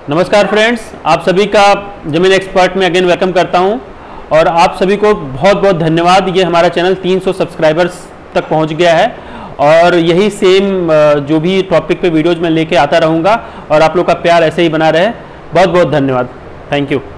नमस्कार फ्रेंड्स, आप सभी का जमीन एक्सपर्ट में अगेन वेलकम करता हूं और आप सभी को बहुत बहुत धन्यवाद। ये हमारा चैनल 300 सब्सक्राइबर्स तक पहुंच गया है और यही सेम जो भी टॉपिक पे वीडियोज में लेके आता रहूँगा और आप लोग का प्यार ऐसे ही बना रहे। बहुत बहुत धन्यवाद। Thank you.